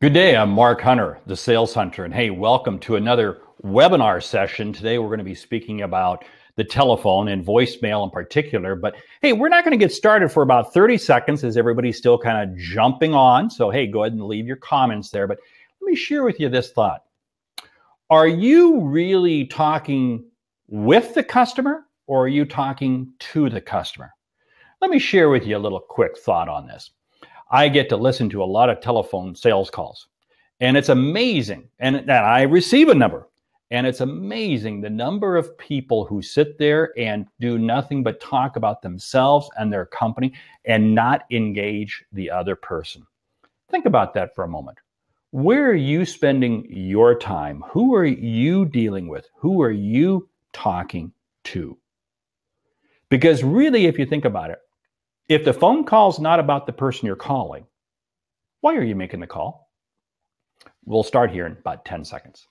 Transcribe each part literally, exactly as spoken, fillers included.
Good day, I'm Mark Hunter, the Sales Hunter, and hey, welcome to another webinar session. Today we're going to be speaking about the telephone and voicemail in particular, but hey, we're not going to get started for about thirty seconds as everybody's still kind of jumping on, so hey, go ahead and leave your comments there, but let me share with you this thought. Are you really talking with the customer or are you talking to the customer? Let me share with you a little quick thought on this. I get to listen to a lot of telephone sales calls, and it's amazing. And, and I receive a number, and it's amazing the number of people who sit there and do nothing but talk about themselves and their company and not engage the other person. Think about that for a moment. Where are you spending your time? Who are you dealing with? Who are you talking to? Because really, if you think about it, if the phone call is not about the person you're calling, why are you making the call? We'll start here in about ten seconds.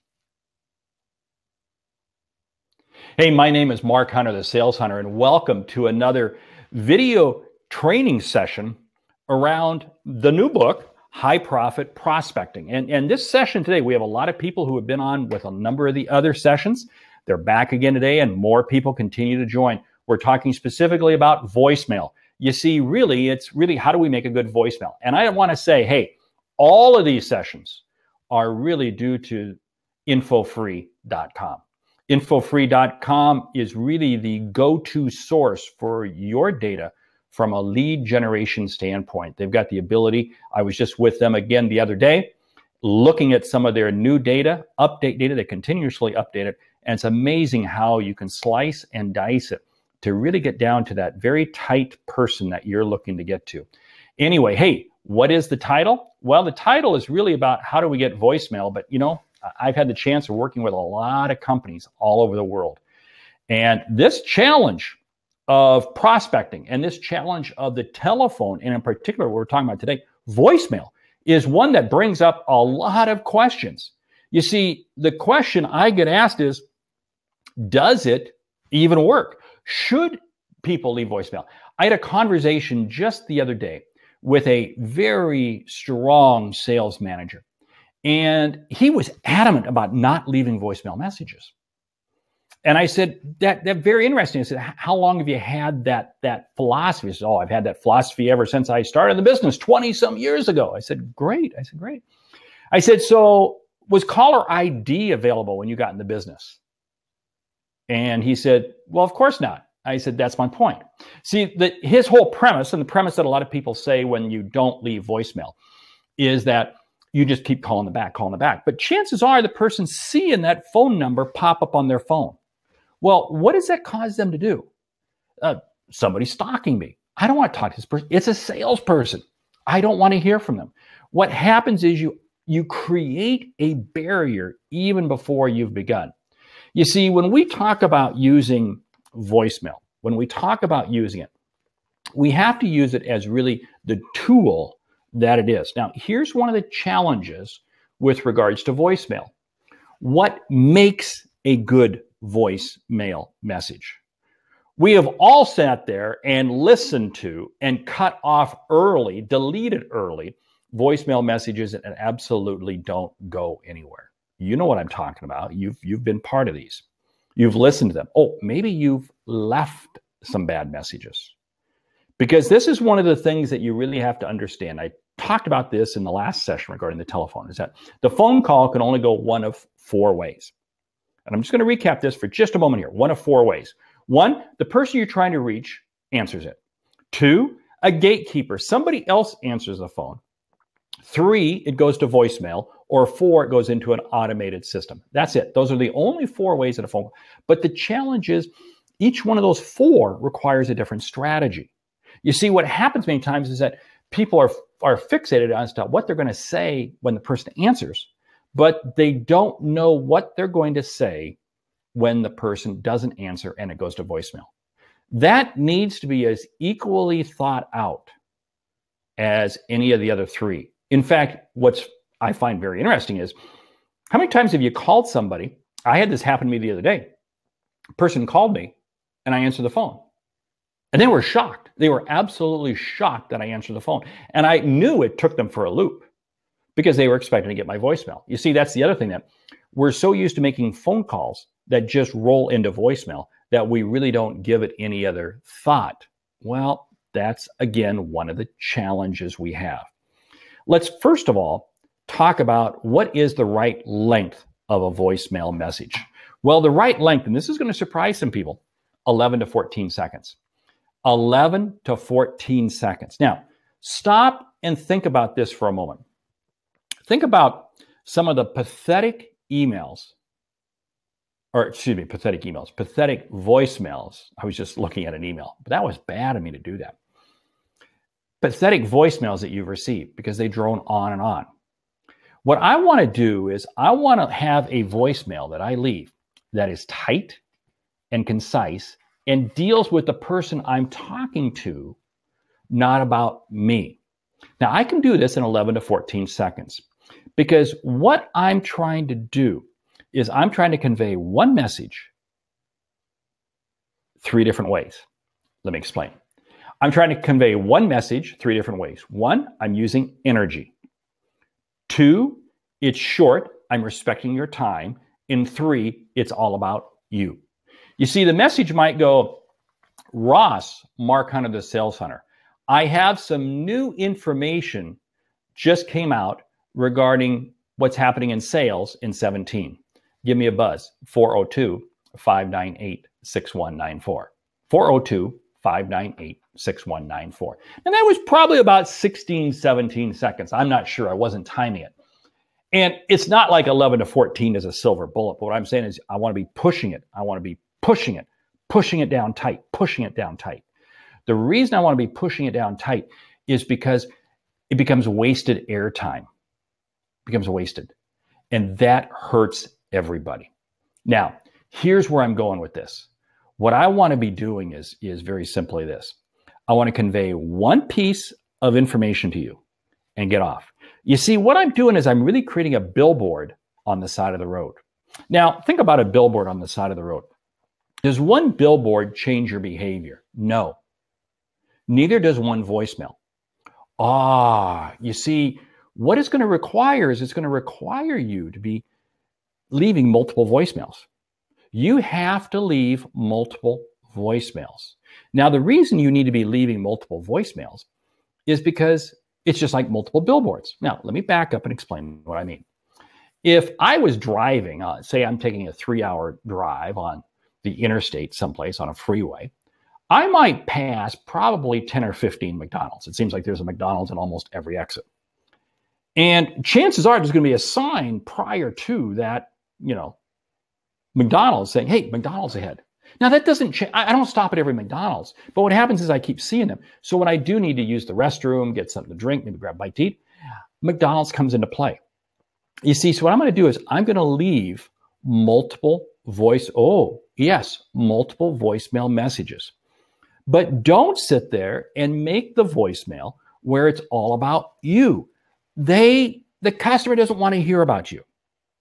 Hey, my name is Mark Hunter, the Sales Hunter, and welcome to another video training session around the new book, High Profit Prospecting. And, and this session today, we have a lot of people who have been on with a number of the other sessions. They're back again today, and more people continue to join. We're talking specifically about voicemail. You see, really, it's really how do we make a good voicemail? And I want to say, hey, all of these sessions are really due to info free dot com. info free dot com is really the go-to source for your data from a lead generation standpoint. They've got the ability. I was just with them again the other day, looking at some of their new data, update data. They continuously update it. And it's amazing how you can slice and dice it to really get down to that very tight person that you're looking to get to. Anyway, hey, what is the title? Well, the title is really about how do we get voicemail, but you know, I've had the chance of working with a lot of companies all over the world. And this challenge of prospecting and this challenge of the telephone, and in particular, what we're talking about today, voicemail, is one that brings up a lot of questions. You see, the question I get asked is, does it even work? Should people leave voicemail? I had a conversation just the other day with a very strong sales manager, and he was adamant about not leaving voicemail messages. And I said, that that's very interesting. I said, how long have you had that, that philosophy? He said, oh, I've had that philosophy ever since I started the business twenty some years ago. I said, great. I said, great. I said, so was caller I D available when you got in the business? And he said, well, of course not. I said, that's my point. See, the, his whole premise, and the premise that a lot of people say when you don't leave voicemail, is that you just keep calling them back, calling them back. But chances are the person's seeing that phone number pop up on their phone. Well, what does that cause them to do? Uh, somebody's stalking me. I don't want to talk to this person. It's a salesperson. I don't want to hear from them. What happens is you, you create a barrier even before you've begun. You see, when we talk about using voicemail, when we talk about using it, we have to use it as really the tool that it is. Now, here's one of the challenges with regards to voicemail. What makes a good voicemail message? We have all sat there and listened to and cut off early, deleted early voicemail messages that absolutely don't go anywhere. You know what I'm talking about. You've, you've been part of these. You've listened to them. Oh, maybe you've left some bad messages. Because this is one of the things that you really have to understand. I talked about this in the last session regarding the telephone, is that the phone call can only go one of four ways. And I'm just going to recap this for just a moment here. One of four ways. One, the person you're trying to reach answers it. Two, a gatekeeper, somebody else answers the phone. Three, it goes to voicemail, or four, it goes into an automated system. That's it. Those are the only four ways in a phone call. But the challenge is each one of those four requires a different strategy. You see, what happens many times is that people are, are fixated as to what they're going to say when the person answers, but they don't know what they're going to say when the person doesn't answer and it goes to voicemail. That needs to be as equally thought out as any of the other three. In fact, what's I find very interesting is, how many times have you called somebody? I had this happen to me the other day. A person called me and I answered the phone. And they were shocked. They were absolutely shocked that I answered the phone. And I knew it took them for a loop. because they were expecting to get my voicemail. You see, that's the other thing, that we're so used to making phone calls that just roll into voicemail that we really don't give it any other thought. Well, that's, again, one of the challenges we have. Let's first of all talk about what is the right length of a voicemail message. Well, the right length, and this is going to surprise some people, eleven to fourteen seconds. eleven to fourteen seconds. Now, stop and think about this for a moment. Think about some of the pathetic emails, or excuse me, pathetic emails, pathetic voicemails. I was just looking at an email, but that was bad of me to do that. Pathetic voicemails that you've received because they drone on and on. What I want to do is I want to have a voicemail that I leave that is tight and concise and deals with the person I'm talking to, not about me. Now, I can do this in eleven to fourteen seconds because what I'm trying to do is I'm trying to convey one message three different ways. Let me explain. I'm trying to convey one message three different ways. One, I'm using energy. Two, it's short. I'm respecting your time. And three, it's all about you. You see, the message might go, Ross, Mark Hunter, the Sales Hunter, I have some new information just came out regarding what's happening in sales in seventeen. Give me a buzz, four oh two, five nine eight, six one nine four. four oh two, five nine eight, six one nine four. And that was probably about sixteen, seventeen seconds. I'm not sure. I wasn't timing it. And it's not like eleven to fourteen is a silver bullet. But what I'm saying is I want to be pushing it. I want to be pushing it, pushing it down tight, pushing it down tight. The reason I want to be pushing it down tight is because it becomes wasted airtime. It becomes wasted. And that hurts everybody. Now, here's where I'm going with this. What I want to be doing is, is very simply this. I want to convey one piece of information to you and get off. You see, what I'm doing is I'm really creating a billboard on the side of the road. Now, think about a billboard on the side of the road. Does one billboard change your behavior? No. Neither does one voicemail. Ah, you see, what it's going to require is it's going to require you to be leaving multiple voicemails. You have to leave multiple voicemails. Now, the reason you need to be leaving multiple voicemails is because it's just like multiple billboards. Now, let me back up and explain what I mean. If I was driving, uh, say I'm taking a three-hour drive on the interstate someplace on a freeway, I might pass probably ten or fifteen McDonald's. It seems like there's a McDonald's in almost every exit. And chances are there's going to be a sign prior to that, you know, McDonald's saying, hey, McDonald's ahead. Now, that doesn't change. I don't stop at every McDonald's, but what happens is I keep seeing them. So when I do need to use the restroom, get something to drink, maybe grab a bite to eat, McDonald's comes into play. You see, so what I'm going to do is I'm going to leave multiple voice, oh, yes, multiple voicemail messages. But don't sit there and make the voicemail where it's all about you. They, the customer doesn't want to hear about you.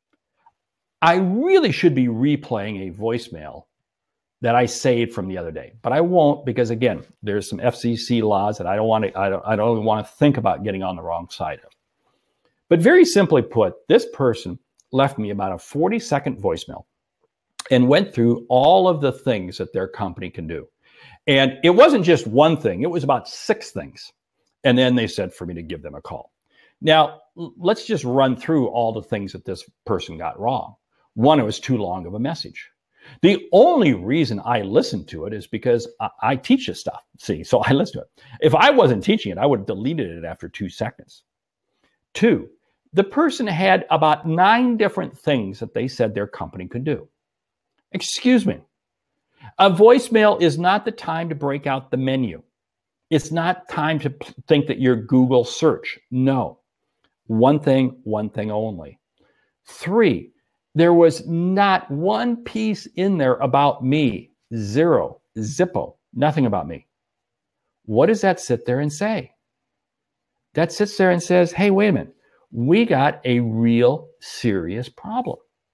I really should be replaying a voicemail that I saved from the other day, but I won't because, again, there's some F C C laws that I don't want to, I don't, I don't even want to think about getting on the wrong side of. But very simply put, this person left me about a forty second voicemail and went through all of the things that their company can do. And it wasn't just one thing, it was about six things. And then they said for me to give them a call. Now, let's just run through all the things that this person got wrong. One, it was too long of a message. The only reason I listened to it is because I, I teach this stuff. See, so I listen to it. If I wasn't teaching it, I would have deleted it after two seconds. Two, the person had about nine different things that they said their company could do. Excuse me. A voicemail is not the time to break out the menu. It's not time to think that you're Google search. No. One thing, one thing only. Three, there was not one piece in there about me. Zero. Zippo. Nothing about me. What does that sit there and say? That sits there and says, hey, wait a minute. We got a real serious problem.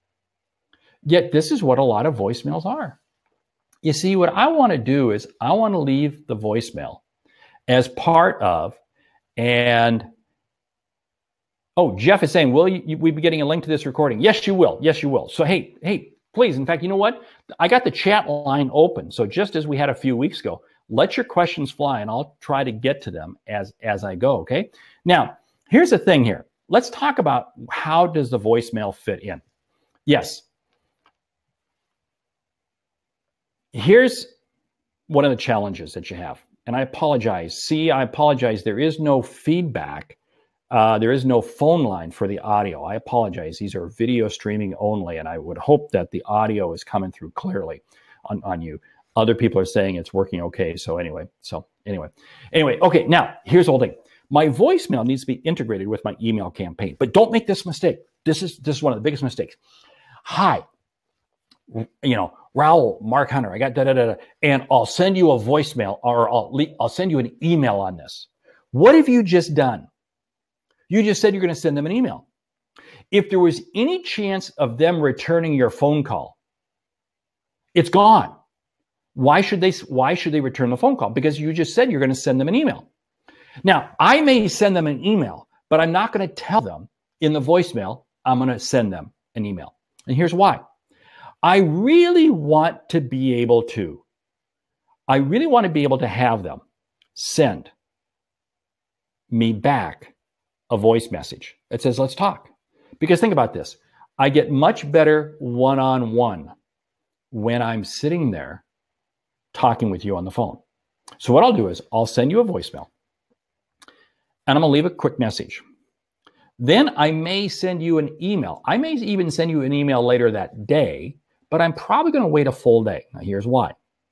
Yet this is what a lot of voicemails are. You see, what I want to do is I want to leave the voicemail as part of and Oh, Jeff is saying, will you, you, we be getting a link to this recording? Yes, you will. Yes, you will. So, hey, hey, please. In fact, you know what? I got the chat line open. So just as we had a few weeks ago, let your questions fly and I'll try to get to them as, as I go, okay? Now, here's the thing here. Let's talk about how does the voicemail fit in. Yes. Here's one of the challenges that you have. And I apologize. See, I apologize. There is no feedback. Uh, there is no phone line for the audio. I apologize. These are video streaming only, and I would hope that the audio is coming through clearly on, on you. Other people are saying it's working okay. So anyway, so anyway, anyway, okay. Now here's the whole thing. My voicemail needs to be integrated with my email campaign, but don't make this mistake. This is this is one of the biggest mistakes. Hi, you know, Raul, Mark Hunter, I got da da da, da and I'll send you a voicemail or I'll I'll send you an email on this. What have you just done? You just said you're going to send them an email. If there was any chance of them returning your phone call, it's gone. Why should they, why should they return the phone call? Because you just said you're going to send them an email. Now, I may send them an email, but I'm not going to tell them in the voicemail, I'm going to send them an email. And here's why. I really want to be able to, I really want to be able to have them send me back a voice message that says, let's talk. Because think about this. I get much better one-on-one when I'm sitting there talking with you on the phone. So what I'll do is I'll send you a voicemail and I'm going to leave a quick message. Then I may send you an email. I may even send you an email later that day, but I'm probably going to wait a full day. Now here's why.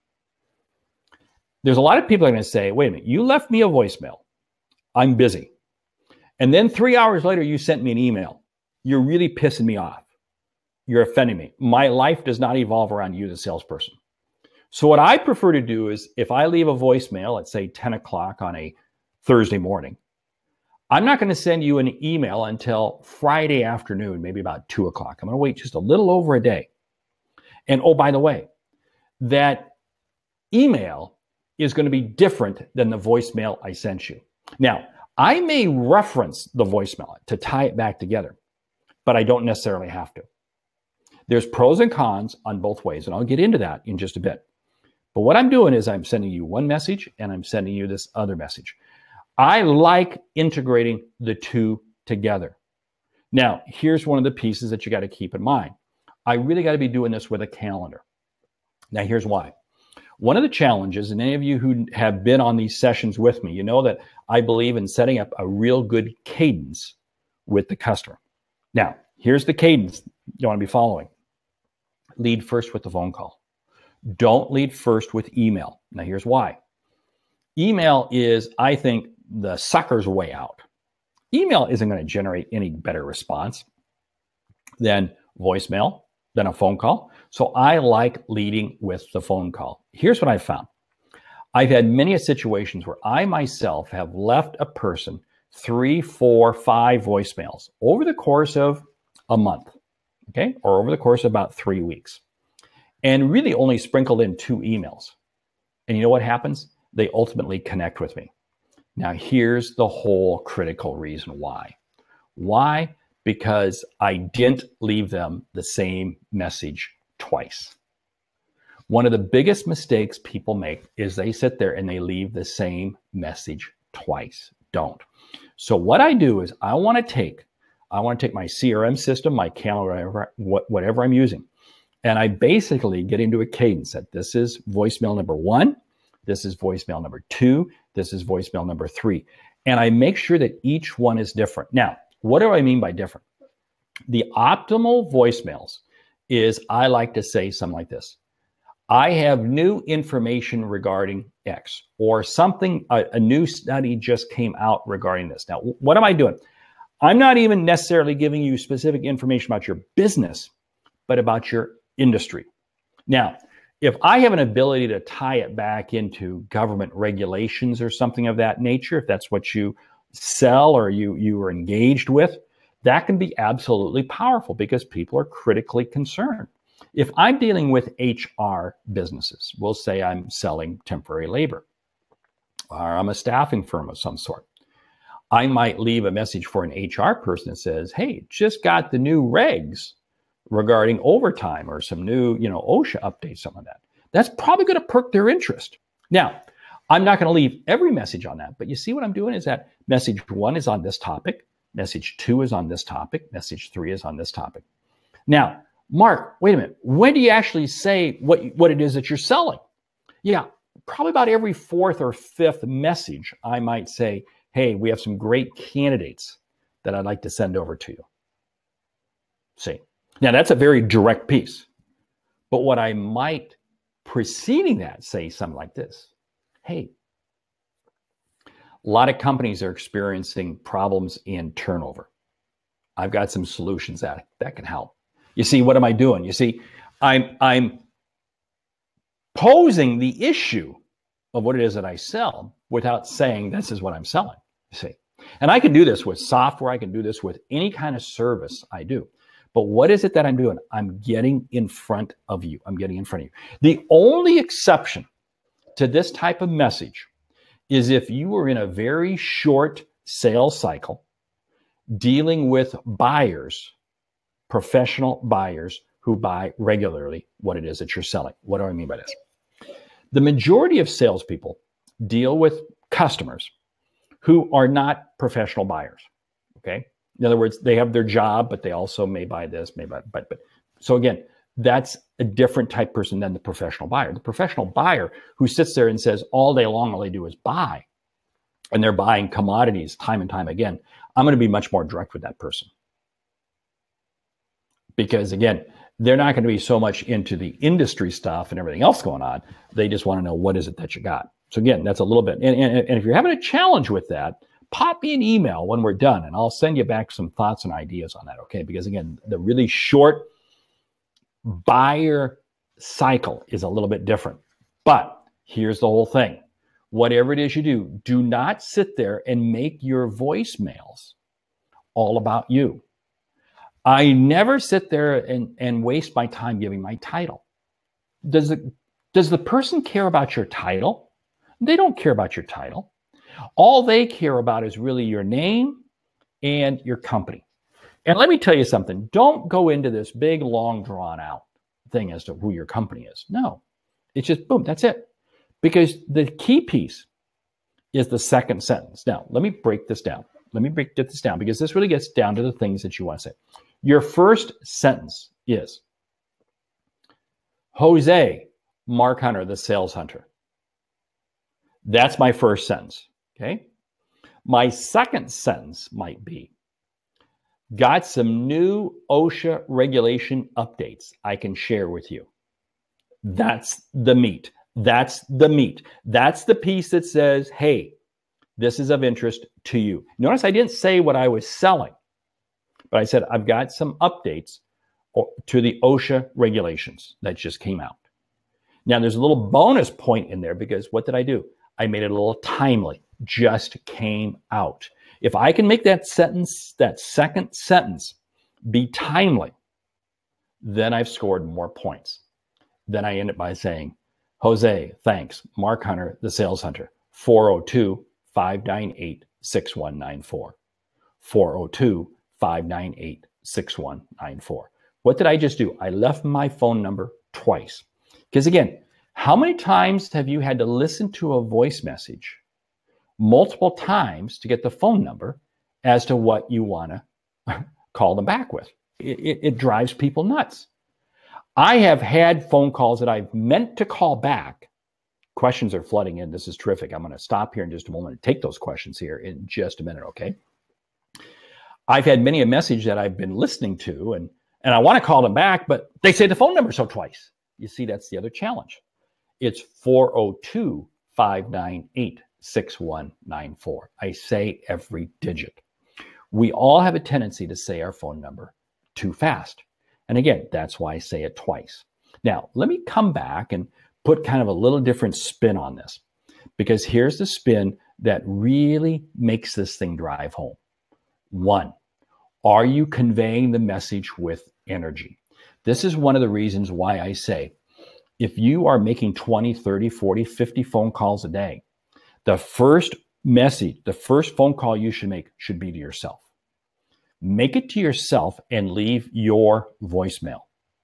There's a lot of people are going to say, wait a minute, you left me a voicemail. I'm busy. And then three hours later, you sent me an email. You're really pissing me off. You're offending me. My life does not evolve around you, the salesperson. So what I prefer to do is if I leave a voicemail at say ten o'clock on a Thursday morning, I'm not going to send you an email until Friday afternoon, maybe about two o'clock. I'm going to wait just a little over a day. And oh, by the way, that email is going to be different than the voicemail I sent you. Now, I may reference the voicemail to tie it back together, but I don't necessarily have to. There's pros and cons on both ways, and I'll get into that in just a bit. But what I'm doing is I'm sending you one message and I'm sending you this other message. I like integrating the two together. Now, here's one of the pieces that you got to keep in mind. I really got to be doing this with a calendar. Now, here's why. One of the challenges, and any of you who have been on these sessions with me, you know that I believe in setting up a real good cadence with the customer. Now, here's the cadence you want to be following. Lead first with the phone call. Don't lead first with email. Now, here's why. Email is, I think, the sucker's way out. Email isn't going to generate any better response than voicemail, than a phone call. So I like leading with the phone call. Here's what I've found. I've had many situations where I myself have left a person three, four, five voicemails over the course of a month, okay, or over the course of about three weeks, and really only sprinkled in two emails. And you know what happens? They ultimately connect with me. Now, here's the whole critical reason why. Why? Because I didn't leave them the same message twice. One of the biggest mistakes people make is they sit there and they leave the same message twice. Don't. So what I do is I want to take, I want to take my C R M system, my calendar, whatever, whatever I'm using, and I basically get into a cadence that this is voicemail number one, this is voicemail number two, this is voicemail number three. And I make sure that each one is different. Now, what do I mean by different? The optimal voicemails is I like to say something like this. I have new information regarding X, or something, a, a new study just came out regarding this. Now, what am I doing? I'm not even necessarily giving you specific information about your business, but about your industry. Now, if I have an ability to tie it back into government regulations or something of that nature, if that's what you sell or you, you are engaged with, that can be absolutely powerful because people are critically concerned. If I'm dealing with H R businesses, we'll say I'm selling temporary labor, or I'm a staffing firm of some sort, I might leave a message for an H R person that says, hey, just got the new regs regarding overtime or some new, you know, OSHA updates, something like that. That's probably going to perk their interest. Now, I'm not going to leave every message on that, but you see what I'm doing is that message one is on this topic, message two is on this topic, message three is on this topic. Now, Mark, wait a minute. When do you actually say what, what it is that you're selling? Yeah, probably about every fourth or fifth message, I might say, hey, we have some great candidates that I'd like to send over to you. See, now that's a very direct piece. But what I might preceding that say something like this. Hey, a lot of companies are experiencing problems in turnover. I've got some solutions that, that can help. You see, what am I doing? You see, I'm, I'm posing the issue of what it is that I sell without saying this is what I'm selling, you see. And I can do this with software. I can do this with any kind of service I do. But what is it that I'm doing? I'm getting in front of you. I'm getting in front of you. The only exception to this type of message is if you were in a very short sales cycle dealing with buyers, professional buyers who buy regularly what it is that you're selling. What do I mean by this? The majority of salespeople deal with customers who are not professional buyers, okay? In other words, they have their job, but they also may buy this, may buy, but, but. So again, that's a different type person than the professional buyer. The professional buyer who sits there and says all day long, all they do is buy, and they're buying commodities time and time again. I'm going to be much more direct with that person. Because again, they're not going to be so much into the industry stuff and everything else going on. They just want to know what is it that you got. So again, that's a little bit. And, and, and if you're having a challenge with that, pop me an email when we're done, and I'll send you back some thoughts and ideas on that, okay? Because again, the really short buyer cycle is a little bit different. But here's the whole thing. Whatever it is you do, do not sit there and make your voicemails all about you. I never sit there and, and waste my time giving my title. Does the, does the person care about your title? They don't care about your title. All they care about is really your name and your company. And let me tell you something. Don't go into this big, long, drawn out thing as to who your company is. No, it's just boom, that's it. Because the key piece is the second sentence. Now, let me break this down. Let me break get this down because this really gets down to the things that you want to say. Your first sentence is, Jose, Mark Hunter, the sales hunter. That's my first sentence, okay? My second sentence might be, got some new OSHA regulation updates I can share with you. That's the meat. That's the meat. That's the piece that says, hey, this is of interest to you. Notice I didn't say what I was selling, but I said, I've got some updates to the OSHA regulations that just came out. Now, there's a little bonus point in there because what did I do? I made it a little timely, just came out. If I can make that sentence, that second sentence be timely, then I've scored more points. Then I end it by saying, Jose, thanks. Mark Hunter, the sales hunter, four oh two, five nine eight, six one nine four. four oh two, five nine eight, six one nine four. What did I just do? I left my phone number twice. Because again, how many times have you had to listen to a voice message multiple times to get the phone number as to what you want to call them back with? It, it, it drives people nuts. I have had phone calls that I've meant to call back. Questions are flooding in. This is terrific. I'm going to stop here in just a moment and take those questions here in just a minute, okay? I've had many a message that I've been listening to, and, and I want to call them back, but they say the phone number so twice. You see, that's the other challenge. It's four oh two, five nine eight, six one nine four. I say every digit. We all have a tendency to say our phone number too fast. And again, that's why I say it twice. Now, let me come back and put kind of a little different spin on this, because here's the spin that really makes this thing drive home. One, are you conveying the message with energy? This is one of the reasons why I say, if you are making twenty, thirty, forty, fifty phone calls a day, the first message, the first phone call you should make should be to yourself. Make it to yourself and leave your voicemail.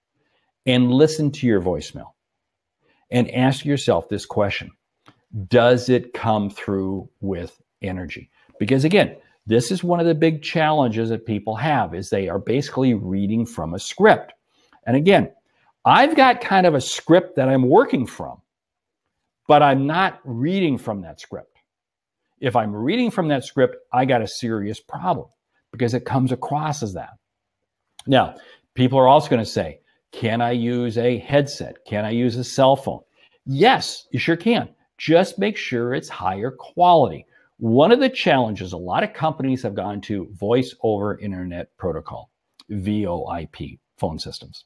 And listen to your voicemail. And ask yourself this question. Does it come through with energy? Because again, this is one of the big challenges that people have, is they are basically reading from a script. And again, I've got kind of a script that I'm working from, but I'm not reading from that script. If I'm reading from that script, I got a serious problem because it comes across as that. Now, people are also going to say, can I use a headset? Can I use a cell phone? Yes, you sure can. Just make sure it's higher quality. One of the challenges, a lot of companies have gone to voice over internet protocol, V O I P phone systems.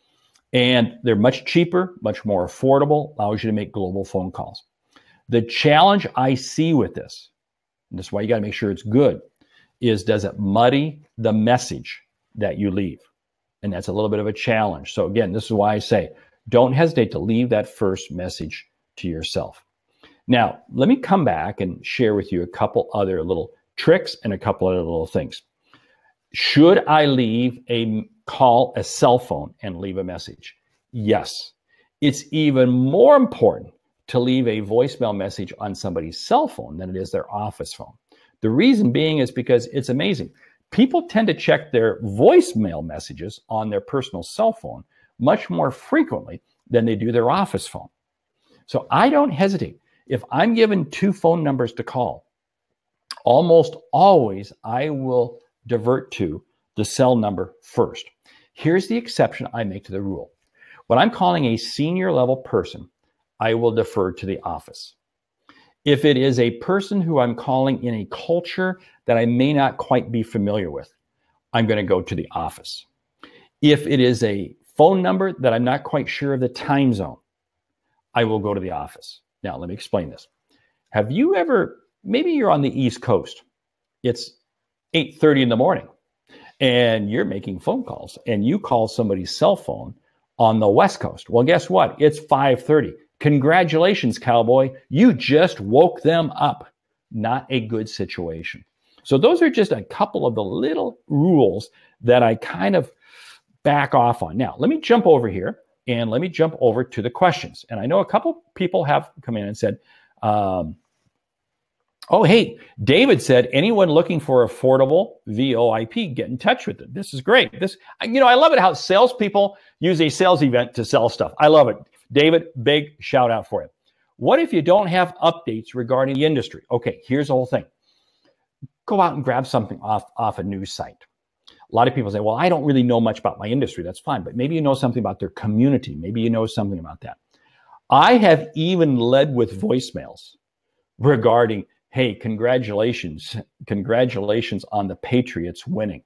And they're much cheaper, much more affordable, allows you to make global phone calls. The challenge I see with this, and this is why you got to make sure it's good, is does it muddy the message that you leave? And that's a little bit of a challenge. So again, this is why I say, don't hesitate to leave that first message to yourself. Now, let me come back and share with you a couple other little tricks and a couple other little things. Should I leave a call a cell phone and leave a message? Yes. It's even more important to leave a voicemail message on somebody's cell phone than it is their office phone. The reason being is because it's amazing. People tend to check their voicemail messages on their personal cell phone much more frequently than they do their office phone. So I don't hesitate. If I'm given two phone numbers to call, almost always I will divert to the cell number first. Here's the exception I make to the rule. When I'm calling a senior level person, I will defer to the office. If it is a person who I'm calling in a culture that I may not quite be familiar with, I'm going to go to the office. If it is a phone number that I'm not quite sure of the time zone, I will go to the office. Now, let me explain this. Have you ever, maybe you're on the East Coast, it's eight thirty in the morning, and you're making phone calls, and you call somebody's cell phone on the West Coast. Well, guess what? It's five thirty. Congratulations, cowboy. You just woke them up. Not a good situation. So those are just a couple of the little rules that I kind of back off on. Now, let me jump over here and let me jump over to the questions. And I know a couple people have come in and said, um, oh, hey, David said, anyone looking for affordable V O I P, get in touch with it. This is great. This, you know, I love it how salespeople use a sales event to sell stuff. I love it. David, big shout out for you. What if you don't have updates regarding the industry? Okay, here's the whole thing. Go out and grab something off, off a news site. A lot of people say, well, I don't really know much about my industry. That's fine. But maybe you know something about their community. Maybe you know something about that. I have even led with voicemails regarding, hey, congratulations. Congratulations on the Patriots winning.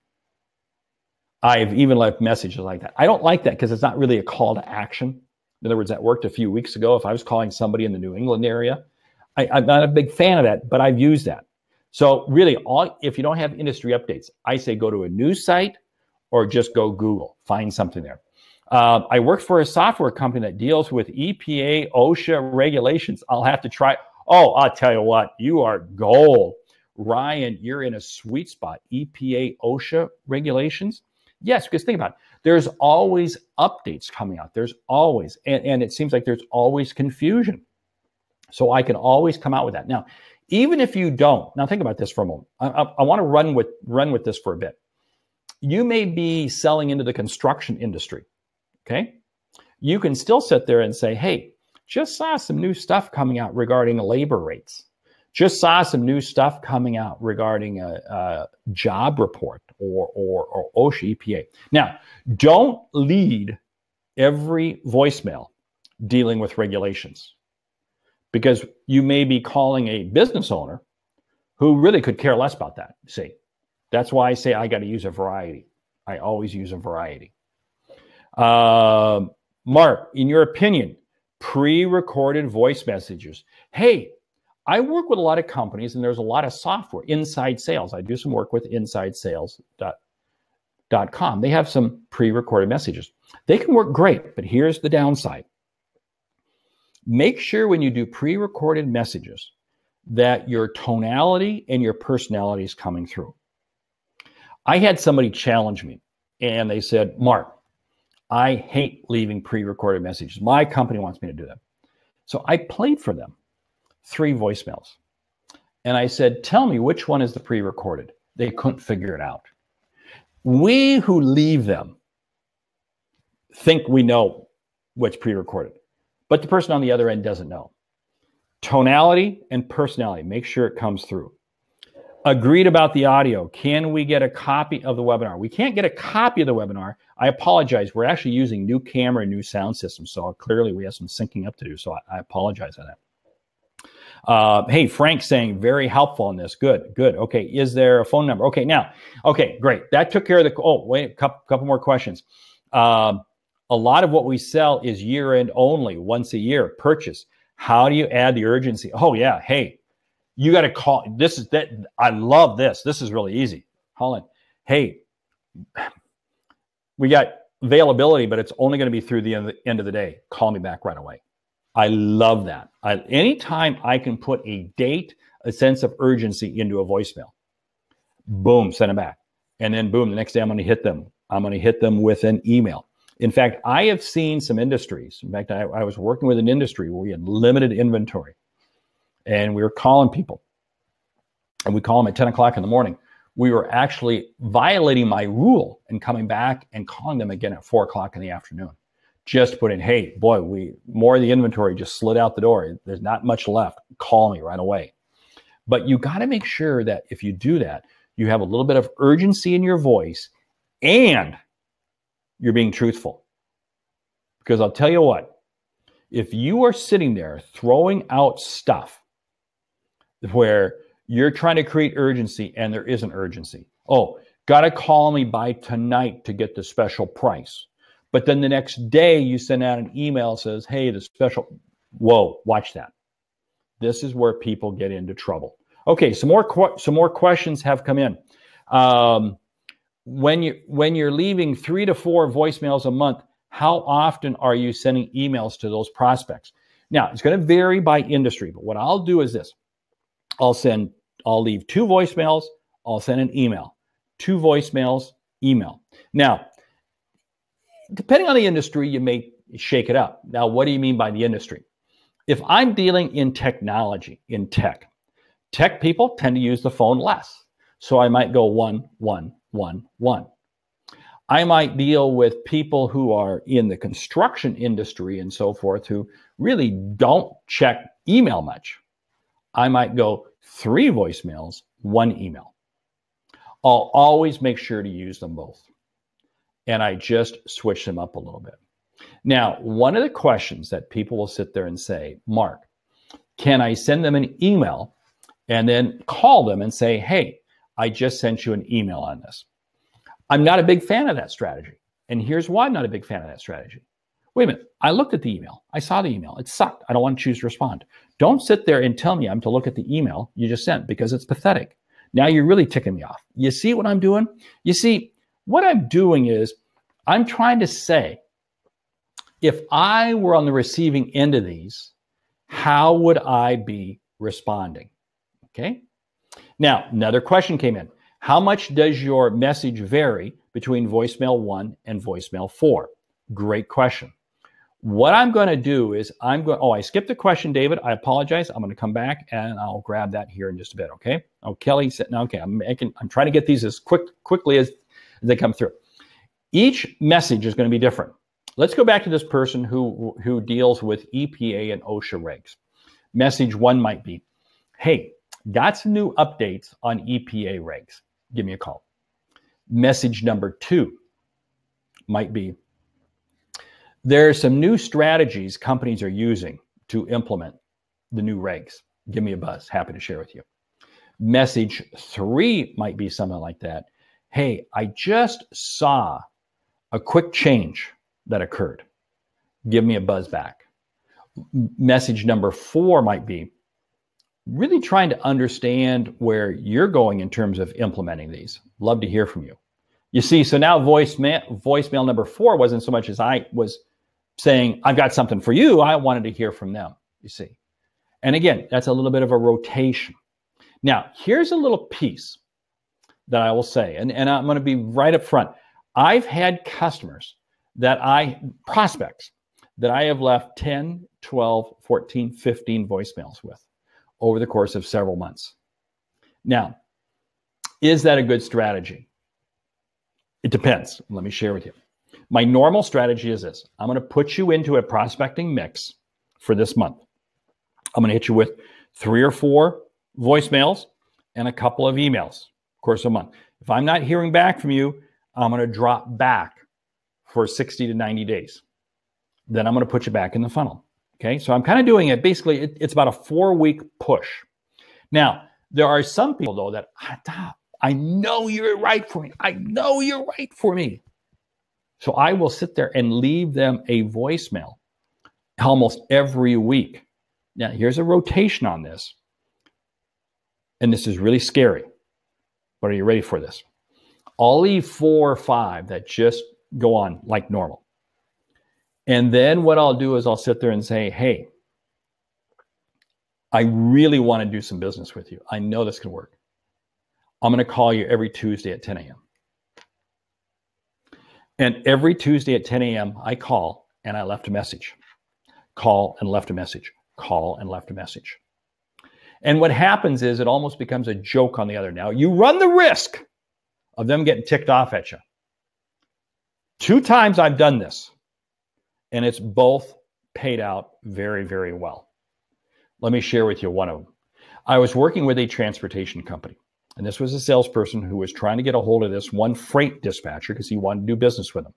I've even left messages like that. I don't like that because it's not really a call to action. In other words, that worked a few weeks ago. If I was calling somebody in the New England area, I, I'm not a big fan of that, but I've used that. So really, all, if you don't have industry updates, I say go to a news site or just go Google, find something there. Uh, I work for a software company that deals with E P A, OSHA regulations. I'll have to try. Oh, I'll tell you what, you are gold. Ryan, you're in a sweet spot. E P A, OSHA regulations. Yes, because think about it. There's always updates coming out. There's always, and, and it seems like there's always confusion. So I can always come out with that. Now, even if you don't, now think about this for a moment. I, I, I want to run with, run with this for a bit. You may be selling into the construction industry, okay? You can still sit there and say, hey, just saw some new stuff coming out regarding labor rates. Just saw some new stuff coming out regarding a, a job report or, or, or OSHA E P A. Now, don't lead every voicemail dealing with regulations because you may be calling a business owner who really could care less about that. See, that's why I say I got to use a variety. I always use a variety. Uh, Mark, in your opinion, pre-recorded voice messages. Hey, I work with a lot of companies and there's a lot of software, Inside Sales. I do some work with inside sales dot com. They have some pre-recorded messages. They can work great, but here's the downside. Make sure when you do pre-recorded messages that your tonality and your personality is coming through. I had somebody challenge me and they said, Mark, I hate leaving pre-recorded messages. My company wants me to do that. So I played for them three voicemails. And I said, tell me which one is the pre-recorded. They couldn't figure it out. We who leave them think we know what's pre-recorded, but the person on the other end doesn't know. Tonality and personality, make sure it comes through. Agreed about the audio. Can we get a copy of the webinar? We can't get a copy of the webinar. I apologize. We're actually using new camera and new sound system. So clearly we have some syncing up to do. So I, I apologize on that. Uh, hey, Frank saying very helpful on this. Good, good. Okay. Is there a phone number? Okay. Now, okay, great. That took care of the, oh, wait, a couple, couple more questions. Um, a lot of what we sell is year end only, once a year purchase. How do you add the urgency? Oh yeah. Hey, you got to call. This is that. I love this. This is really easy. Holland. Hey, we got availability, but it's only going to be through the end of the, end of the day. Call me back right away. I love that. I, anytime I can put a date, a sense of urgency into a voicemail, boom, send them back. And then boom, the next day I'm going to hit them. I'm going to hit them with an email. In fact, I have seen some industries. In fact, I, I was working with an industry where we had limited inventory and we were calling people and we call them at ten o'clock in the morning. We were actually violating my rule and coming back and calling them again at four o'clock in the afternoon. Just put in, hey, boy, we more of the inventory just slid out the door. There's not much left. Call me right away. But you got to make sure that if you do that, you have a little bit of urgency in your voice and you're being truthful. Because I'll tell you what, if you are sitting there throwing out stuff where you're trying to create urgency and there isn't urgency. Oh, got to call me by tonight to get the special price. But then the next day you send out an email that says, hey, the special, whoa, watch that. This is where people get into trouble. Okay, some more, some more questions have come in. Um, when, you, when you're leaving three to four voicemails a month, how often are you sending emails to those prospects? Now, it's going to vary by industry, but what I'll do is this. I'll send, I'll leave two voicemails, I'll send an email. Two voicemails, email. Now, depending on the industry, you may shake it up. Now, what do you mean by the industry? If I'm dealing in technology, in tech, tech people tend to use the phone less. So I might go one, one, one, one. I might deal with people who are in the construction industry and so forth who really don't check email much. I might go three voicemails, one email. I'll always make sure to use them both. And I just switch them up a little bit. Now, one of the questions that people will sit there and say, Mark, can I send them an email and then call them and say, hey, I just sent you an email on this? I'm not a big fan of that strategy. And here's why I'm not a big fan of that strategy. Wait a minute. I looked at the email. I saw the email. It sucked. I don't want to choose to respond. Don't sit there and tell me I'm to look at the email you just sent because it's pathetic. Now you're really ticking me off. You see what I'm doing? You see, what I'm doing is I'm trying to say, if I were on the receiving end of these, how would I be responding? Okay. Now, another question came in. How much does your message vary between voicemail one and voicemail four? Great question. What I'm going to do is I'm going, oh, I skipped a question, David. I apologize. I'm going to come back and I'll grab that here in just a bit. Okay. Oh, Kelly said, no, okay. I'm making, I'm trying to get these as quick, quickly as, as they come through. Each message is going to be different. Let's go back to this person who, who deals with E P A and OSHA regs. Message one might be, hey, got some new updates on E P A regs. Give me a call. Message number two might be, there are some new strategies companies are using to implement the new regs. Give me a buzz. Happy to share with you. Message three might be something like that. Hey, I just saw a quick change that occurred. Give me a buzz back. Message number four might be really trying to understand where you're going in terms of implementing these. Love to hear from you. You see, so now voicemail, voicemail number four wasn't so much as I was saying, I've got something for you. I wanted to hear from them, you see. And again, that's a little bit of a rotation. Now, here's a little piece that I will say, and, and I'm going to be right up front. I've had customers that I, prospects, that I have left ten, twelve, fourteen, fifteen voicemails with over the course of several months. Now, is that a good strategy? It depends. Let me share with you. My normal strategy is this. I'm going to put you into a prospecting mix for this month. I'm going to hit you with three or four voicemails and a couple of emails, of course, a month. If I'm not hearing back from you, I'm going to drop back for sixty to ninety days. Then I'm going to put you back in the funnel. Okay. So I'm kind of doing it. Basically, it, it's about a four week push. Now, there are some people though that I know you're right for me. I know you're right for me. So I will sit there and leave them a voicemail almost every week. Now, here's a rotation on this. And this is really scary. But are you ready for this? I'll leave four or five that just go on like normal. And then what I'll do is I'll sit there and say, hey, I really want to do some business with you. I know this can work. I'm going to call you every Tuesday at ten a.m. And every Tuesday at ten a.m., I call and I left a message. Call and left a message. Call and left a message. And what happens is it almost becomes a joke on the other. Now, you run the risk of them getting ticked off at you. Two times I've done this, and it's both paid out very, very well. Let me share with you one of them. I was working with a transportation company, and this was a salesperson who was trying to get a hold of this one freight dispatcher because he wanted to do business with them.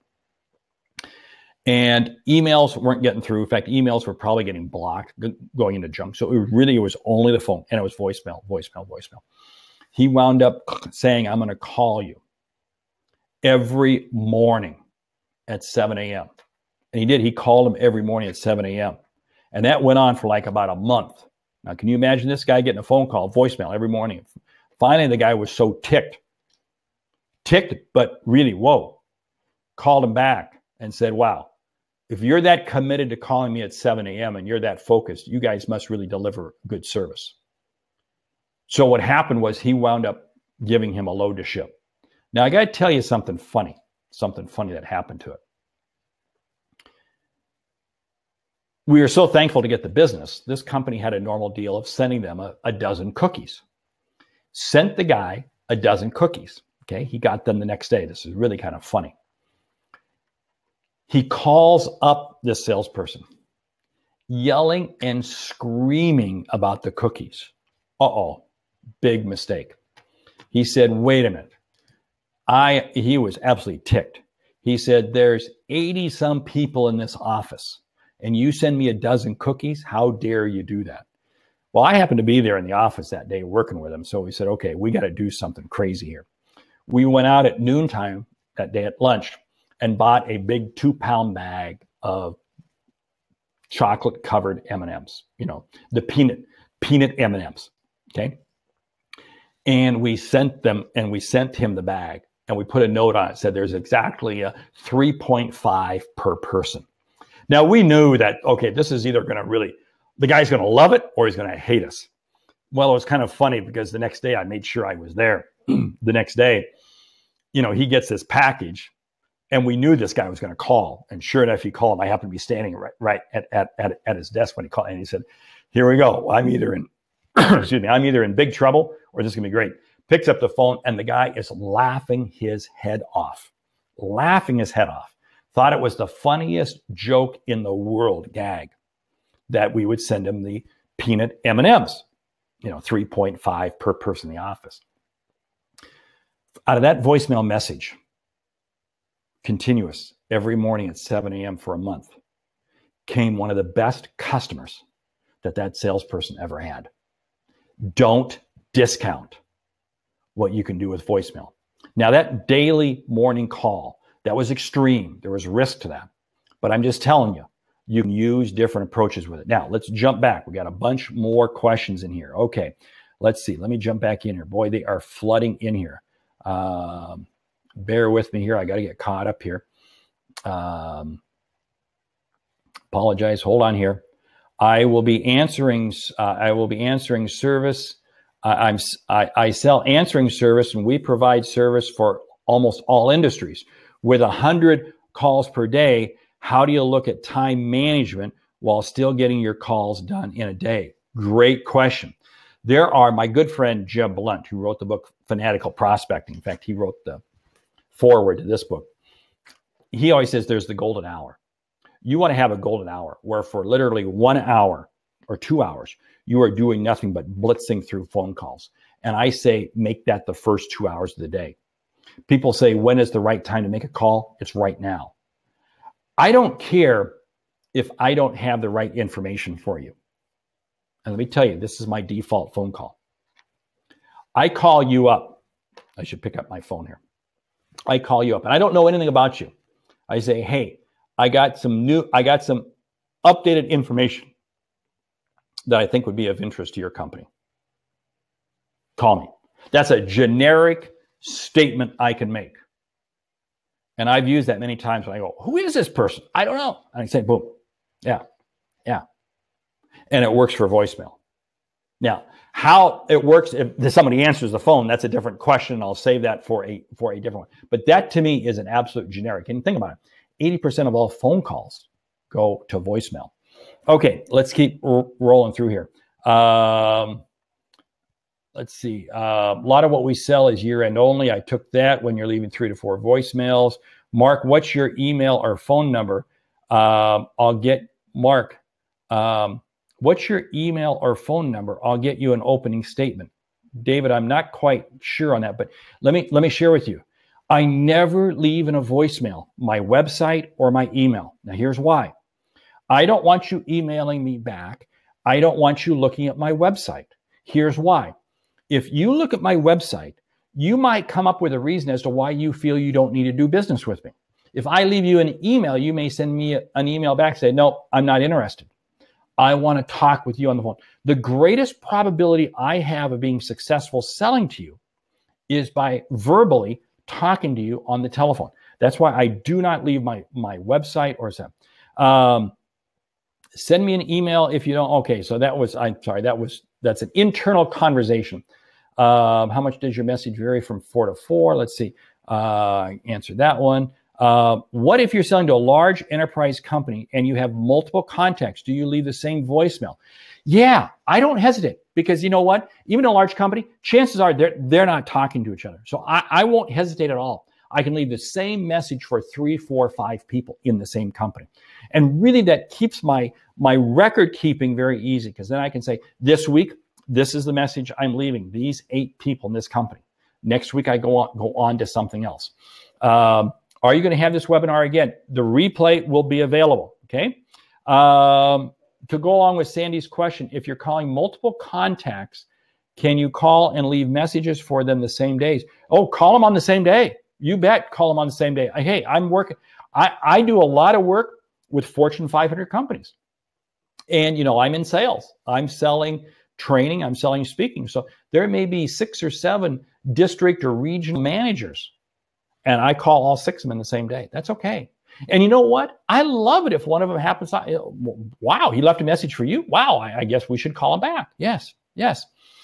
And emails weren't getting through. In fact, emails were probably getting blocked, going into junk. So it really it was only the phone, and it was voicemail, voicemail, voicemail. He wound up saying, I'm going to call you every morning at seven a.m. And he did. He called him every morning at seven a.m. And that went on for like about a month. Now, can you imagine this guy getting a phone call, voicemail every morning? Finally, the guy was so ticked, ticked, but really, whoa, called him back and said, wow, if you're that committed to calling me at seven a.m. and you're that focused, you guys must really deliver good service. So what happened was he wound up giving him a load to ship. Now, I got to tell you something funny, something funny that happened to it. We were so thankful to get the business. This company had a normal deal of sending them a, a dozen cookies. Sent the guy a dozen cookies. Okay, he got them the next day. This is really kind of funny. He calls up this salesperson, yelling and screaming about the cookies. Uh-oh, big mistake. He said, wait a minute. I, he was absolutely ticked. He said, there's eighty some people in this office, and you send me a dozen cookies? How dare you do that? Well, I happened to be there in the office that day working with him. So we said, okay, we got to do something crazy here. We went out at noontime that day at lunch and bought a big two pound bag of chocolate covered M and M's, you know, the peanut, peanut M and M's. Okay. And we sent them and we sent him the bag and we put a note on it. Said there's exactly a three point five per person. Now we knew that, okay, this is either going to really, the guy's going to love it or he's going to hate us. Well, it was kind of funny because the next day I made sure I was there. The next day, you know, he gets this package and we knew this guy was going to call. And sure enough, he called. I happened to be standing right, right at, at, at, at his desk when he called. And he said, here we go. I'm either in, excuse me, I'm either in big trouble or this is going to be great. Picks up the phone and the guy is laughing his head off, laughing his head off. Thought it was the funniest joke in the world, gag, that we would send him the peanut M and M's, you know, three point five per person in the office. Out of that voicemail message, continuous every morning at seven a.m. for a month, came one of the best customers that that salesperson ever had. Don't discount what you can do with voicemail. Now, that daily morning call, that was extreme. There was risk to that. But I'm just telling you, you can use different approaches with it. Now, let's jump back. We got a bunch more questions in here. Okay, let's see. Let me jump back in here. Boy, they are flooding in here. Um, bear with me here. I got to get caught up here. Um, apologize. Hold on here. I will be answering. Uh, I will be answering service. Uh, I'm. I, I sell answering service, and we provide service for almost all industries. With a hundred calls per day, how do you look at time management while still getting your calls done in a day? Great question. There are my good friend Jeb Blunt, who wrote the book Fanatical Prospecting. In fact, he wrote the foreword to this book. He always says there's the golden hour. You want to have a golden hour where for literally one hour or two hours, you are doing nothing but blitzing through phone calls. And I say, make that the first two hours of the day. People say, when is the right time to make a call? It's right now. I don't care if I don't have the right information for you. And let me tell you, this is my default phone call. I call you up. I should pick up my phone here. I call you up and I don't know anything about you. I say, hey, I got some new, I got some updated information that I think would be of interest to your company. Call me. That's a generic statement I can make. And I've used that many times when I go, who is this person? I don't know. And I say, boom. Yeah. Yeah. And it works for voicemail. Now, how it works if somebody answers the phone, that's a different question. I'll save that for a for a different one. But that to me is an absolute generic. And think about it. eighty percent of all phone calls go to voicemail. Okay, let's keep r- rolling through here. Um, let's see. Uh, a lot of what we sell is year-end only. I took that when you're leaving three to four voicemails. Mark, what's your email or phone number? Um, I'll get, Mark, um, what's your email or phone number? I'll get you an opening statement. David, I'm not quite sure on that, but let me let me share with you. I never leave in a voicemail my website or my email. Now, here's why. I don't want you emailing me back. I don't want you looking at my website. Here's why. If you look at my website, you might come up with a reason as to why you feel you don't need to do business with me. If I leave you an email, you may send me an email back and say, no, I'm not interested. I want to talk with you on the phone. The greatest probability I have of being successful selling to you is by verbally talking to you on the telephone. That's why I do not leave my, my website or something. Um, send me an email if you don't. Okay, so that was, I'm sorry, that was, that's an internal conversation. Um, how much does your message vary from four to four? Let's see. Uh, answer that one. Uh, what if you're selling to a large enterprise company and you have multiple contacts? Do you leave the same voicemail? Yeah, I don't hesitate because you know what? Even a large company, chances are they're, they're not talking to each other. So I, I won't hesitate at all. I can leave the same message for three, four, five people in the same company. And really that keeps my, my record keeping very easy because then I can say this week, this is the message I'm leaving. These eight people in this company. Next week, I go on, go on to something else. Um, Are you going to have this webinar again? The replay will be available, okay? Um, to go along with Sandy's question, if you're calling multiple contacts, can you call and leave messages for them the same days? Oh, call them on the same day. You bet, call them on the same day. Hey, I'm working. I, I do a lot of work with Fortune five hundred companies. And, you know, I'm in sales. I'm selling training. I'm selling speaking. So there may be six or seven district or regional managers. And I call all six of them in the same day. That's okay. And you know what? I love it if one of them happens to, wow, he left a message for you. Wow, I, I guess we should call him back. Yes, yes.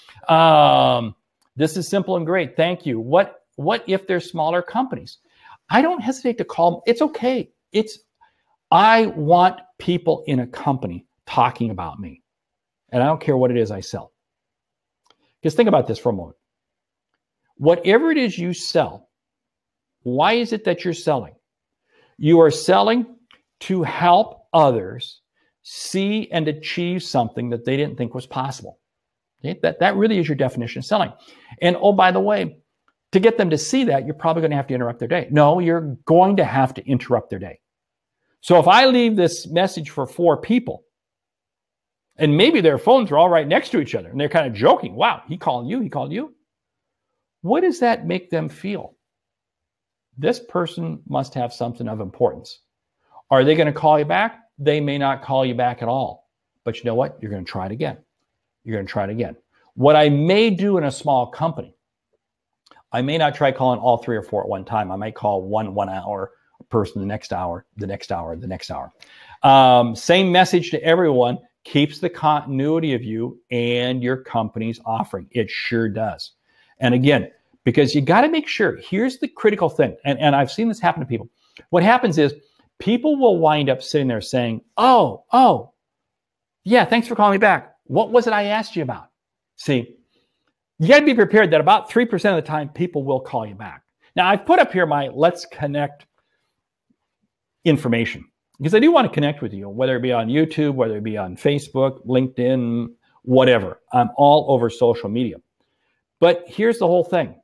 Um, this is simple and great. Thank you. What, what if they're smaller companies? I don't hesitate to call them. It's okay. It's, I want people in a company talking about me. And I don't care what it is I sell. Because think about this for a moment. Whatever it is you sell, why is it that you're selling? You are selling to help others see and achieve something that they didn't think was possible. Okay? That, that really is your definition of selling. And oh, by the way, to get them to see that, you're probably going to have to interrupt their day. No, you're going to have to interrupt their day. So if I leave this message for four people, and maybe their phones are all right next to each other, and they're kind of joking, wow, he called you, he called you. What does that make them feel? This person must have something of importance. Are they going to call you back? They may not call you back at all. But you know what? You're going to try it again. You're going to try it again. What I may do in a small company, I may not try calling all three or four at one time. I might call one one hour person the next hour, the next hour, the next hour. Um, same message to everyone. keeps the continuity of you and your company's offering. It sure does. And again, because you got to make sure, here's the critical thing. And, and I've seen this happen to people. What happens is people will wind up sitting there saying, oh, oh, yeah, thanks for calling me back. What was it I asked you about? See, you got to be prepared that about three percent of the time people will call you back. Now, I've put up here my Let's Connect information because I do want to connect with you, whether it be on YouTube, whether it be on Facebook, LinkedIn, whatever. I'm all over social media. But here's the whole thing.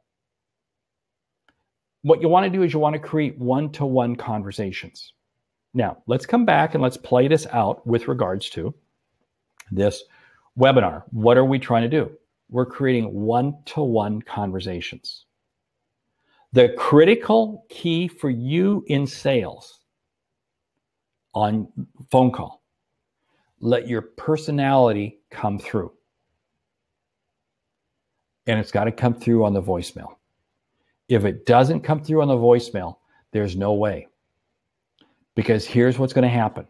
What you want to do is you want to create one-to-one conversations. Now, let's come back and let's play this out with regards to this webinar. What are we trying to do? We're creating one-to-one conversations. The critical key for you in sales on phone call, let your personality come through. And it's got to come through on the voicemail. If it doesn't come through on the voicemail, there's no way. Because here's what's going to happen.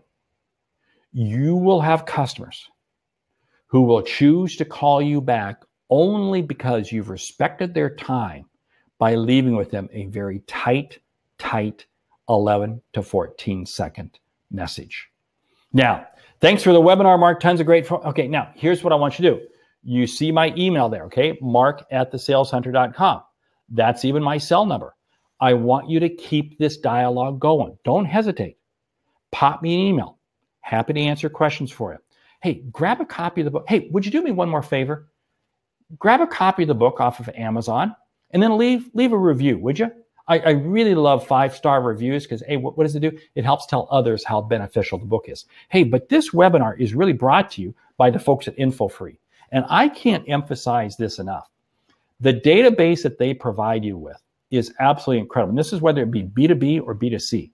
You will have customers who will choose to call you back only because you've respected their time by leaving with them a very tight, tight eleven to fourteen second message. Now, thanks for the webinar, Mark. Tons of great. Okay, now here's what I want you to do. You see my email there, okay? Mark at the sales hunter dot com. That's even my cell number. I want you to keep this dialogue going. Don't hesitate. Pop me an email. Happy to answer questions for you. Hey, grab a copy of the book. Hey, would you do me one more favor? Grab a copy of the book off of Amazon and then leave, leave a review, would you? I, I really love five-star reviews because, hey, what, what does it do? It helps tell others how beneficial the book is. Hey, but this webinar is really brought to you by the folks at InfoFree. And I can't emphasize this enough. The database that they provide you with is absolutely incredible. And this is whether it be B two B or B two C.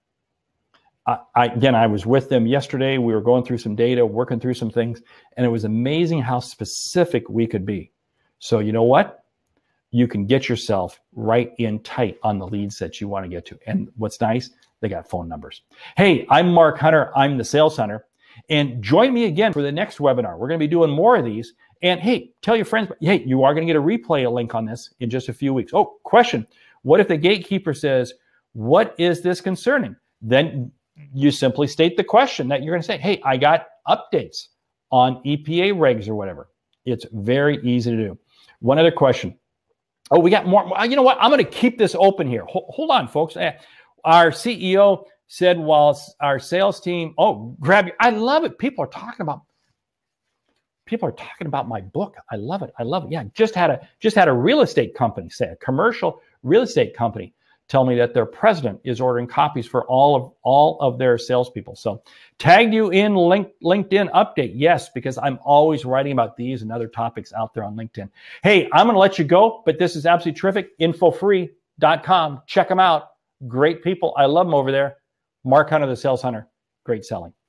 I, I, again, I was with them yesterday. We were going through some data, working through some things, and it was amazing how specific we could be. So you know what? You can get yourself right in tight on the leads that you want to get to. And what's nice, they got phone numbers. Hey, I'm Mark Hunter. I'm the Sales Hunter. And join me again for the next webinar. We're going to be doing more of these. And hey, tell your friends, hey, you are going to get a replay link on this in just a few weeks. Oh, question. What if the gatekeeper says, what is this concerning? Then you simply state the question that you're going to say, hey, I got updates on E P A regs or whatever. It's very easy to do. One other question. Oh, we got more. You know what? I'm going to keep this open here. Hold, hold on, folks. Our C E O said while our sales team, oh, grab your, I love it. People are talking about, people are talking about my book. I love it. I love it. Yeah, just had a, just had a real estate company, say a commercial real estate company, tell me that their president is ordering copies for all of all of their salespeople. So tagged you in link, LinkedIn update. Yes, because I'm always writing about these and other topics out there on LinkedIn. Hey, I'm going to let you go, but this is absolutely terrific. info free dot com. Check them out. Great people. I love them over there. Mark Hunter, the Sales Hunter. Great selling.